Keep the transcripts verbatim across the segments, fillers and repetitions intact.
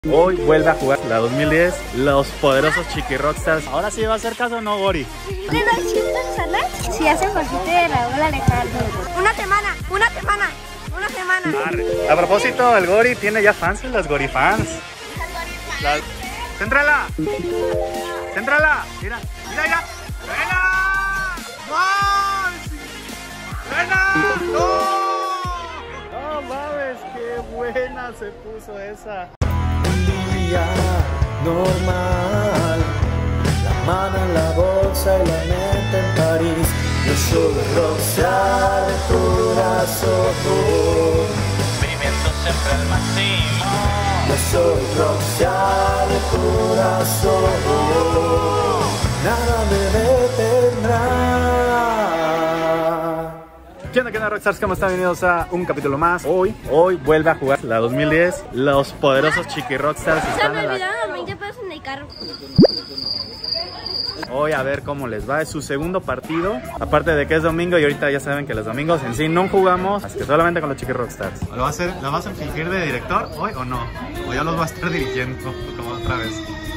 Hoy vuelve a jugar la dos mil diez, los poderosos Chiqui Rockstars. Ahora sí va a hacer caso o no, Gori. ¿Le doy cien pesos al mes? Si hace poquito de Raúl Alejandro. Una semana, una semana, una semana. Arre. A propósito, el Gori tiene ya fans, las Gori fans. Las... ¡Céntrala! ¡Céntrala! Mira, mira, mira. ¡Buena! ¡Gol! ¡Buena! ¡No! ¡No mames! ¡Qué buena se puso esa! Normal, la mano en la bolsa y la mente en París. Yo soy rockstar de tu corazón. Viviendo siempre al máximo. Yo soy rockstar de tu corazón. Nada me detendrá. ¿Qué onda, qué onda, Rockstars? ¿Cómo están? Bienvenidos a un capítulo más. Hoy, hoy vuelve a jugar la dos mil diez, los poderosos Chiqui Rockstars. Se Están me en la... olvidaron los veinte pesos en el carro. Hoy a ver cómo les va, es su segundo partido. Aparte de que es domingo y ahorita ya saben que los domingos en sí no jugamos, así que solamente con los Chiqui Rockstars. ¿Lo vas a, hacer, ¿lo vas a fingir de director hoy o no? ¿O ya los va a estar dirigiendo como otra vez?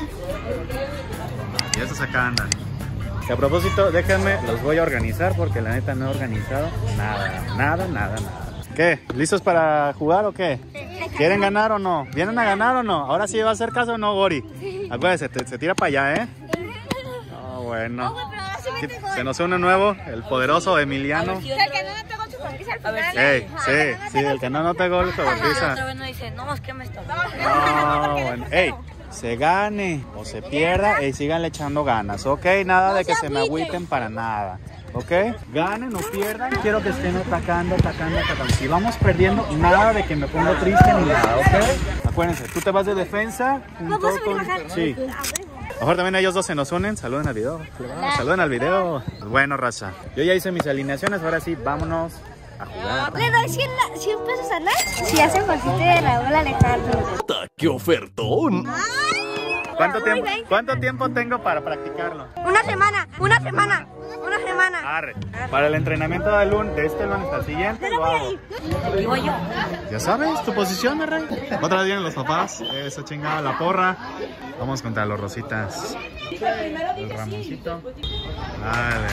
Y estos acá andan. Que a propósito, déjenme, los voy a organizar porque la neta no he organizado nada, nada, nada, nada. ¿Qué? ¿Listos para jugar o qué? ¿Quieren ganar o no? ¿Vienen a ganar o no? Ahora sí va a hacer caso o no, Gori. Acuérdense, te, se tira para allá, ¿eh? No, bueno. Se nos une nuevo, el poderoso Emiliano. El que no me pegó su sonrisa al final. Ey, sí, sí, el que no no te gol su sonrisa. Otra vez no dice, no, es que me está. No, bueno. Ey, se gane o se pierda, y síganle echando ganas, ¿ok? Nada de que se me agüiten para nada, ¿ok? Ganen o pierdan, quiero que estén atacando, atacando, atacando. Si vamos perdiendo, nada de que me pongo triste ni nada, ¿ok? Acuérdense, tú te vas de defensa junto con... Sí. Mejor también ellos dos se nos unen. Saluden al video. Saluden al video. Bueno, raza. Yo ya hice mis alineaciones. Ahora sí, vámonos a jugar. Le doy cien pesos al mes. Si hace poquito de Raúl Alejandro. ¡Qué ofertón! ¿Cuánto tiempo, ¿Cuánto tiempo tengo para practicarlo? Una semana, una semana, una semana. Arre. Para el entrenamiento de, lun de este lunes al siguiente lo hago. Aquí voy yo. Ya sabes, tu posición, mi rey. Otra vez vienen los papás. Eso chingada, la porra. Vamos contra los rositas. El Ramoncito. Dale.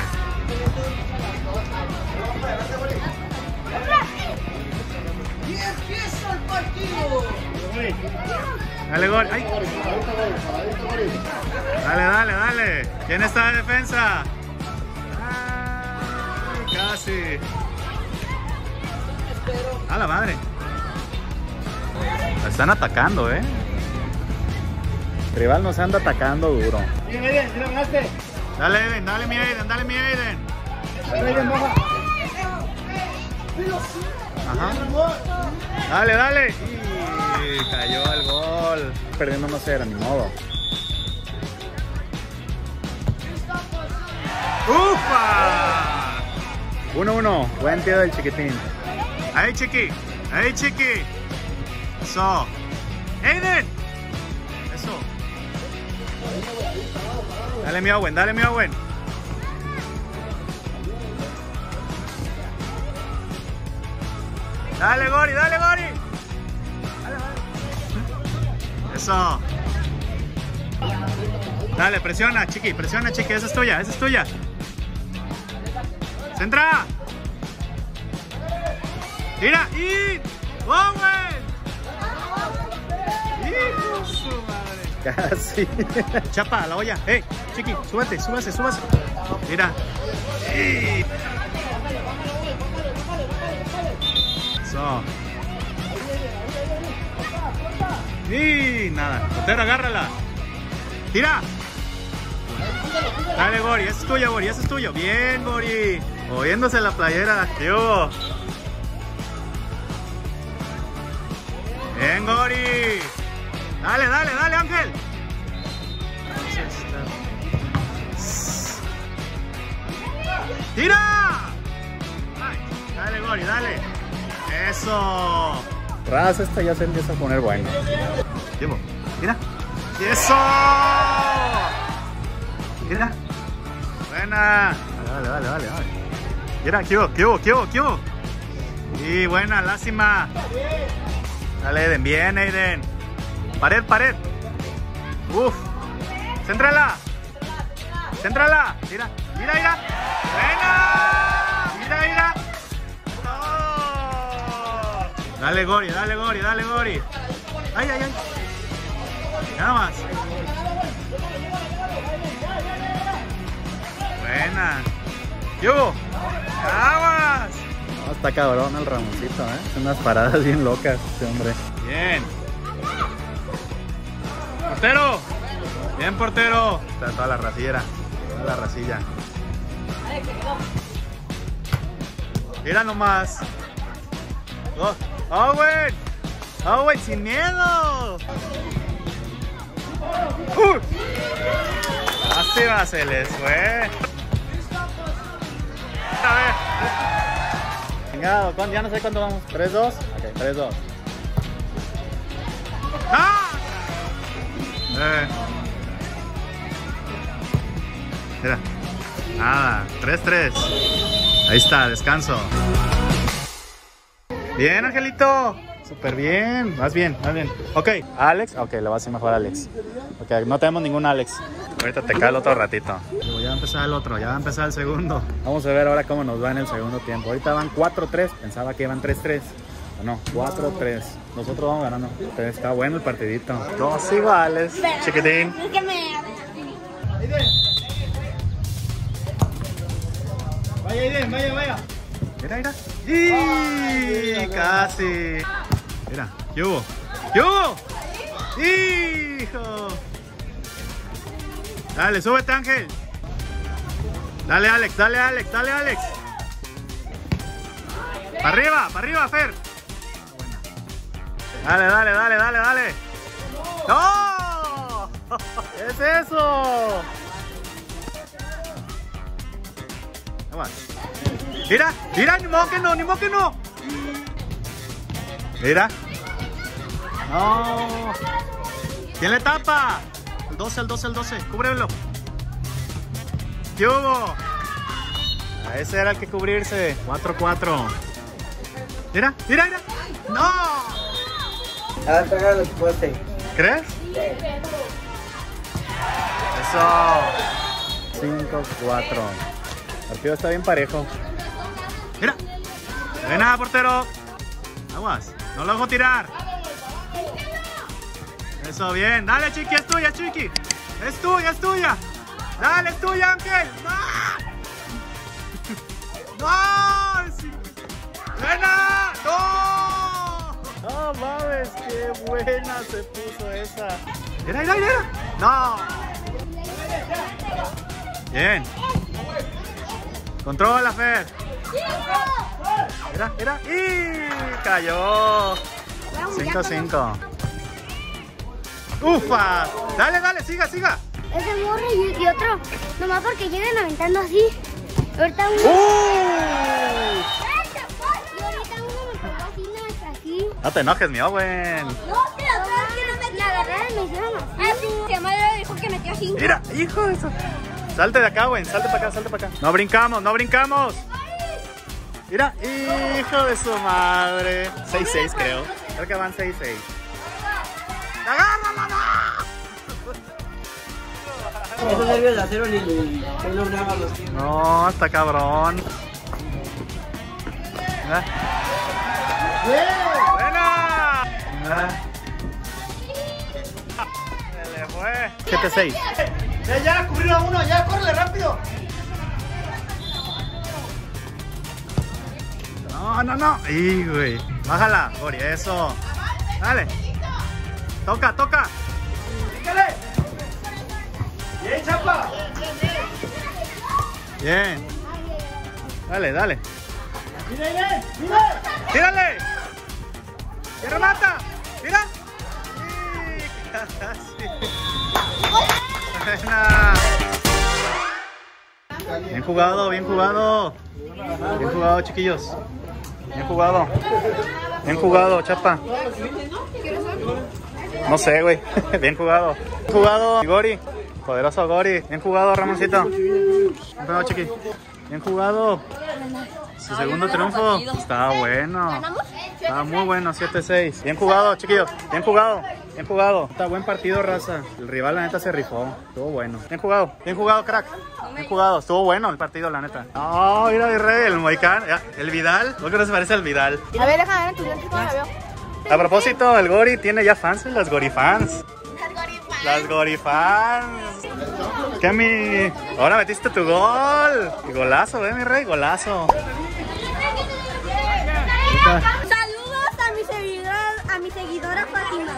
Y empieza el partido. Dale, gol. Ay. Dale, dale, dale. ¿Quién está de defensa? Ay, casi. A la madre. La están atacando, eh. El rival nos anda atacando duro. Dale, Aiden, dale mi Aiden, dale mi Aiden. Ajá. Dale, dale. Y cayó el gol. Perdiendo no sé, ni modo. ¡Ufa! uno uno. Buen tiro del chiquitín. Ahí, chiqui. Ahí, chiqui. Eso. Aiden. Eso. Dale mi Owen, dale mi Owen. Dale, Gori, dale, Gori. Dale, dale. Eso. Dale, presiona, chiqui, presiona, chiqui. Esa es tuya, esa es tuya. Centra. Tira. Y. Owen. Hijo de su madre. Casi. Chapa, a la olla. Hey, chiqui, súbete, súbase, súbase. Mira. Y... Eso. Y nada. Otero, agárrala. Tira. Dale, Gori. Esa es tuya, Gori. Esa es tuyo. Bien, Gori. Moviéndose la playera. ¿Qué hubo? Bien, Gori. Dale, dale, dale, Ángel. ¡Tira! Ay, dale, Gori, dale. Eso. Raza, esta ya se empieza a poner bueno. Llevo. Mira. ¡Eso! Mira. Buena. Dale, dale, dale, dale. Mira, ¿qué hubo? ¿Qué hubo? ¿Qué hubo? ¿Qué hubo? Y buena, lástima. Dale, Aiden, bien, Aiden. Pared, pared. Uf. Céntrala. Céntrala. Mira, mira, mira. Buena. Mira, mira. Oh. Dale, Gori, dale, Gori, dale, Gori. Ay, ay, ay. Nada más. Buena. ¡Yugo! ¡Aguas! No, está cabrón el Ramoncito, ¿eh? Unas paradas bien locas, este hombre. Bien. ¡Portero! Bien, portero. Está toda la racilla. Toda la racilla. Mira nomás. Oh, ¡Owen! ¡Owen, sin miedo! ¡Uh! Lástima, se les fue. A ver. Chingado, ya no sé cuánto vamos. ¿tres dos? Ok, tres dos. ¡Ah! Eh. Mira. Nada, tres tres. Ahí está, descanso. Bien, Angelito. Súper bien. Vas bien, vas bien. Ok, Alex. Ok, le va a hacer mejor a Alex. Ok, no tenemos ningún Alex. Ahorita te cae el otro ratito. Ya va a empezar el otro, ya va a empezar el segundo. Vamos a ver ahora cómo nos va en el segundo tiempo. Ahorita van cuatro tres. Pensaba que iban tres tres. No, cuatro tres. Nosotros vamos ganando. Está bueno el partidito. Dos iguales. Chiquitín. Es que me... Vaya, Aiden, vaya, vaya. Mira, mira. ¡Y! Casi. Mira, ¿qué hubo? ¿Qué hubo? ¡Hijo! Dale, súbete, Ángel. Dale, Alex, dale, Alex, dale, Alex. Para arriba, para arriba, Fer. Dale, dale, dale, dale, dale. ¡No! ¿Qué es eso? Mira, mira, ni modo que no, ni modo que no. Mira. No. ¿Quién le tapa? El doce, el doce, el doce. Cúbrelo. ¿Qué hubo? A ese era el que cubrirse. cuatro cuatro. Mira, mira, mira. ¡No! A ver, pega los postes. ¿Crees? Eso. cinco cuatro. El partido está bien parejo. Mira. No hay nada, portero. Aguas. No lo dejo tirar. Eso, bien. Dale, Chiqui, es tuya, Chiqui. Es tuya, es tuya. Dale, es tuya, Ángel. ¡No! ¡No! Sí. ¡Buena! ¡No! No mames, qué buena se puso esa. Mira, mira, mira. ¡No! Bien. Controla, Fer. Mira, mira. ¡Y! Cayó. cinco cinco. ¡Ufa! Dale, dale, siga, siga. Ese morro y, y otro. Nomás porque llegan aventando así. Ahorita uno. ¡Uh! Y ahorita uno me pegó así, no es así. No te enojes, mi Owen. No, pero todos que no me agarraron me hicieron así. Ah, sí. Se llama dijo que metió cinco. Mira, hijo de eso. Salte de acá, Owen. Salte para acá, salte para acá. No brincamos, no brincamos. Mira, hijo de su madre. seis seis creo. Creo que van seis seis. ¡Agárrala, no! Esos nervios de acero ni que no graba los tiempos. No, está cabrón. ¿Eh? ¡Buena! Se le fue. siete seis. Ya, ya, cubrió a uno, ya, córrele rápido. No, no, no. ¡Y, güey! Bájala, Gori, eso. Dale. Toca, toca. Dígale. Bien, chapa. Bien. Dale, dale. Mira, mira, mira. ¡Tírale! ¡Que remata! ¡Mira! ¡Y casi! Buena. Bien jugado, bien jugado. Bien jugado, chiquillos. Bien jugado. Bien jugado, chapa. No sé, güey. Bien jugado. Bien jugado, Gori. Poderoso Gori. Bien jugado, Ramoncito. Bien jugado, chiqui. Bien jugado. Su segundo triunfo. Estaba bueno. Estaba muy bueno, siete seis. Bien jugado, chiquillos. Bien jugado. Bien Bien jugado. Está buen partido, raza. El rival, la neta, se rifó. Estuvo bueno. Bien jugado. Bien jugado, crack. Bien jugado. Estuvo bueno el partido, la neta. No, mira, mi rey, el Moicán. El Vidal. ¿Por qué no se parece al Vidal? A ver, déjame ver en tu lente cómo la veo. A propósito, el Gori tiene ya fans, las Gorifans. Las Gorifans. ¿Qué, mi? Ahora metiste tu gol. Y golazo, ¿eh, mi rey? Golazo. Saludos a mi seguidora, a mi seguidora Fátima.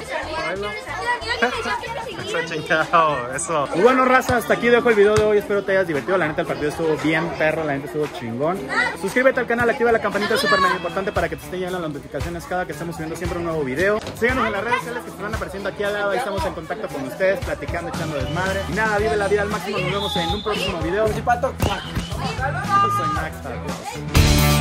Eso, chingado, eso. Y bueno, raza, hasta aquí dejo el video de hoy. Espero te hayas divertido. La neta, el partido estuvo bien perro. La neta estuvo chingón. Suscríbete al canal, activa la campanita, es súper mega importante para que te estén llegando las notificaciones cada que estemos subiendo siempre un nuevo video. Síganos en las redes sociales que están apareciendo aquí al lado. Ahí estamos en contacto con ustedes, platicando, echando desmadre. Y nada, vive la vida al máximo. Nos vemos en un próximo video. Soy Max. Adiós.